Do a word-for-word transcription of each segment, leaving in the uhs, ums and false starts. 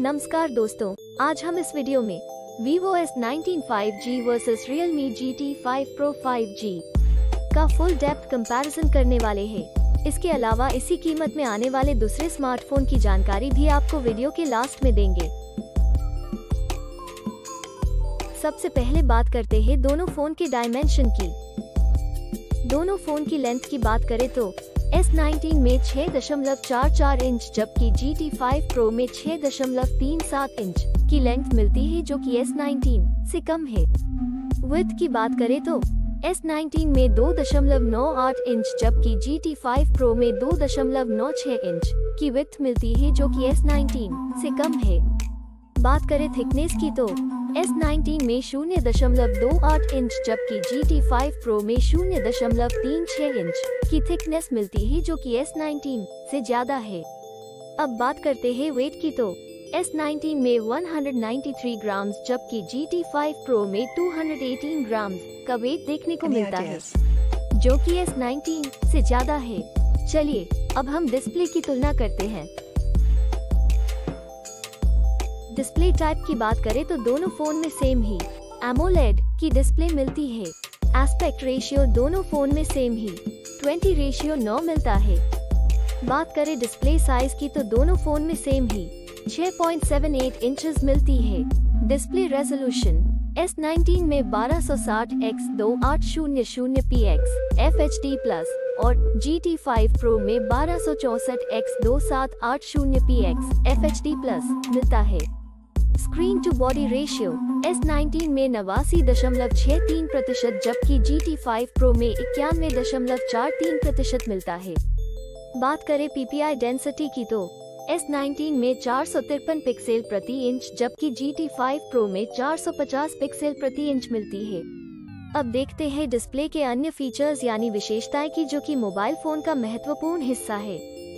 नमस्कार दोस्तों, आज हम इस वीडियो में Vivo S nineteen five G versus Realme G T five Pro five G का फुल डेप्थ कंपैरिजन करने वाले हैं। इसके अलावा इसी कीमत में आने वाले दूसरे स्मार्टफोन की जानकारी भी आपको वीडियो के लास्ट में देंगे। सबसे पहले बात करते हैं दोनों फोन के डायमेंशन की। दोनों फोन की लेंथ की बात करें तो एस नाइनटीन में छह दशमलव चार चार इंच जबकि जी टी फाइव Pro में छह दशमलव तीन सात इंच की लेंथ मिलती है, जो कि एस नाइनटीन से कम है। विड्थ की बात करें तो एस नाइनटीन में दो दशमलव नौ आठ इंच जबकि जी टी फाइव Pro में दो दशमलव नौ छह इंच की विड्थ मिलती है, जो कि एस नाइनटीन से कम है। बात करें थिकनेस की तो एस नाइनटीन में शून्य दशमलव दो आठ इंच जबकि जी टी फाइव Pro में शून्य दशमलव तीन छह इंच की थिकनेस मिलती है, जो कि एस नाइनटीन से ज्यादा है। अब बात करते हैं वेट की तो एस नाइनटीन में एक सौ तिरानवे ग्राम जबकि जी टी फाइव Pro में दो सौ अठारह ग्राम का वेट देखने को मिलता है, जो कि एस नाइनटीन से ज्यादा है। चलिए अब हम डिस्प्ले की तुलना करते हैं। डिस्प्ले टाइप की बात करें तो दोनों फोन में सेम ही एमोलेड की डिस्प्ले मिलती है। एस्पेक्ट रेशियो दोनों फोन में सेम ही बीस रेशियो नौ मिलता है। बात करें डिस्प्ले साइज की तो दोनों फोन में सेम ही छह पॉइंट सात आठ इंचेस मिलती है। डिस्प्ले रेजोल्यूशन एस नाइनटीन में बारह सौ साठ एक्स दो हज़ार आठ सौ P X F H D plus और जी टी फाइव Pro में बारह सौ चौसठ एक्स दो हज़ार सात सौ आठ P X F H D plus मिलता है। Screen to body ratio S nineteen में नवासी दशमलव छह तीन प्रतिशत जबकि जी टी फाइव Pro में इक्यानवे दशमलव चार तीन प्रतिशत मिलता है। बात करें पीपीआई डेंसिटी की तो एस नाइनटीन में चार सौ तिरपन पिक्सल प्रति इंच जबकि जी टी फाइव Pro में चार सौ पचास पिक्सल प्रति इंच मिलती है। अब देखते हैं डिस्प्ले के अन्य फीचर्स यानी विशेषताएं की, जो कि मोबाइल फोन का महत्वपूर्ण हिस्सा है।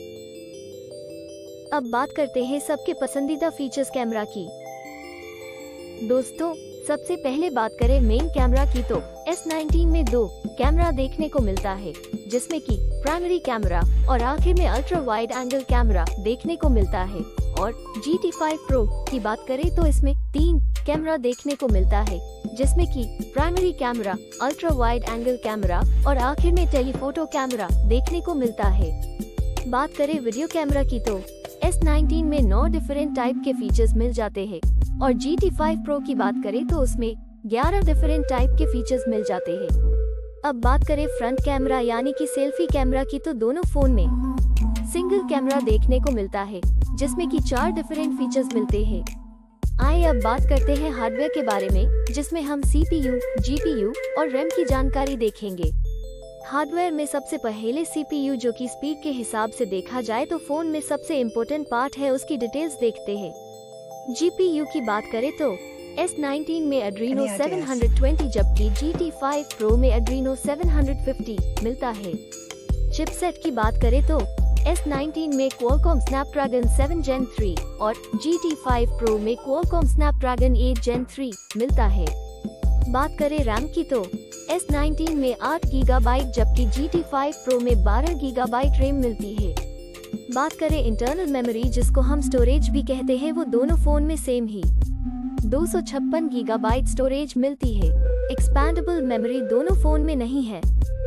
अब बात करते हैं सबके पसंदीदा फीचर्स कैमरा की। दोस्तों सबसे पहले बात करें मेन कैमरा की तो एस नाइनटीन में दो कैमरा देखने को मिलता है, जिसमें कि प्राइमरी कैमरा और आखिर में अल्ट्रा वाइड एंगल कैमरा देखने को मिलता है। और जी टी फाइव Pro की बात करें तो इसमें तीन कैमरा देखने को मिलता है, जिसमें कि primary camera, ultra wide angle camera और आखिर में टेलीफोटो कैमरा देखने को मिलता है। बात करें वीडियो कैमरा की तो एस नाइनटीन में नौ डिफरेंट टाइप के फीचर्स मिल जाते हैं और जी टी फाइव Pro की बात करें तो उसमें ग्यारह डिफरेंट टाइप के फीचर्स मिल जाते हैं। अब बात करें फ्रंट कैमरा यानी कि सेल्फी कैमरा की तो दोनों फोन में सिंगल कैमरा देखने को मिलता है, जिसमें कि चार डिफरेंट फीचर्स मिलते हैं। आइए अब बात करते हैं हार्डवेयर के बारे में, जिसमें हम C P U, G P U और रैम की जानकारी देखेंगे। हार्डवेयर में सबसे पहले सी पी यू, जो कि स्पीड के हिसाब से देखा जाए तो फोन में सबसे इम्पोर्टेंट पार्ट है, उसकी डिटेल्स देखते हैं। जी पी यू की बात करें तो एस नाइनटीन में Adreno सेवन ट्वेंटी जबकि जी टी फाइव Pro में Adreno सेवन फिफ्टी मिलता है। चिपसेट की बात करें तो एस नाइनटीन में Qualcomm Snapdragon seven gen three और जी टी फाइव Pro में Qualcomm Snapdragon eight gen three मिलता है। बात करें रैम की तो एस नाइनटीन में आठ गीगाबाइट जबकि जी टी फाइव Pro में बारह गीगाबाइट रैम मिलती है। बात करें इंटरनल मेमोरी, जिसको हम स्टोरेज भी कहते हैं, वो दोनों फोन में सेम ही दो सौ छप्पन गीगाबाइट स्टोरेज मिलती है। एक्सपैंडेबल मेमोरी दोनों फोन में नहीं है।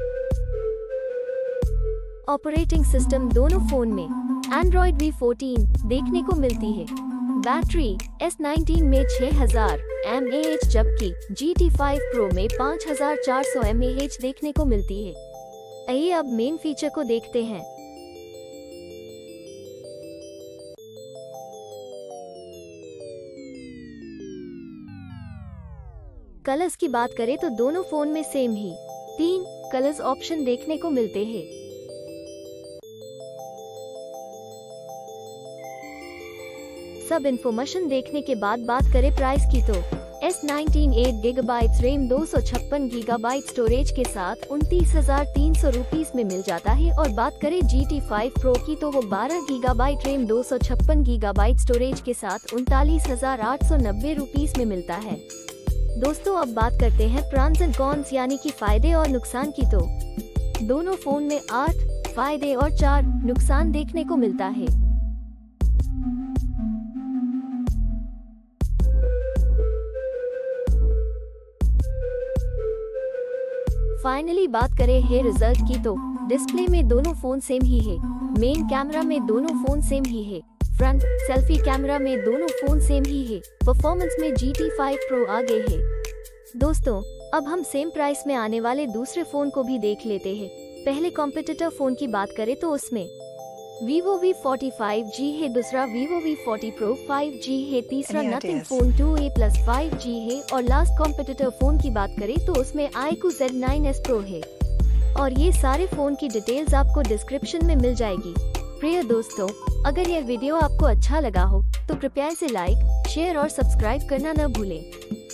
ऑपरेटिंग सिस्टम दोनों फोन में Android वी फोर्टीन देखने को मिलती है। बैटरी एस नाइनटीन में छह हज़ार एम ए एच जबकि जी टी फाइव Pro में पाँच हज़ार चार सौ एम ए एच देखने को मिलती है। आइए अब मेन फीचर को देखते हैं। कलर्स की बात करें तो दोनों फोन में सेम ही तीन कलर्स ऑप्शन देखने को मिलते हैं। सब इन्फॉर्मेशन देखने के बाद बात करें प्राइस की तो S nineteen eight gigabyte RAM दो सौ छप्पन गीगाबाइट स्टोरेज के साथ उनतीस हजार तीन सौ रुपीस में मिल जाता है। और बात करें जी टी फाइव Pro की तो वो बारह गीगाबाइट रैम दो सौ छप्पन गीगाबाइट स्टोरेज के साथ उनतालीस हजार आठ सौ नब्बे रुपीस में मिलता है। दोस्तों अब बात करते हैं प्रॉन्स एंड कॉन्स यानी कि फायदे और नुकसान की तो दोनों फोन में आठ फायदे और चार नुकसान देखने को मिलता है। फाइनली बात करें है रिजल्ट की तो डिस्प्ले में दोनों फोन सेम ही है। मेन कैमरा में दोनों फोन सेम ही है। फ्रंट सेल्फी कैमरा में दोनों फोन सेम ही है। परफॉर्मेंस में जी टी फाइव प्रो आगे है। दोस्तों, अब हम सेम प्राइस में आने वाले दूसरे फोन को भी देख लेते हैं। पहले कॉम्पिटिटर फोन की बात करें तो उसमें Vivo V forty five G है, दूसरा Vivo V forty Pro five G है, तीसरा nothing phone two A plus five G है और लास्ट कॉम्पिटिटर फोन की बात करें तो उसमें iQOO Z nine S Pro है। और ये सारे फोन की डिटेल्स आपको डिस्क्रिप्शन में मिल जाएगी। प्रिय दोस्तों, अगर यह वीडियो आपको अच्छा लगा हो तो कृपया इसे लाइक, शेयर और सब्सक्राइब करना न भूलें।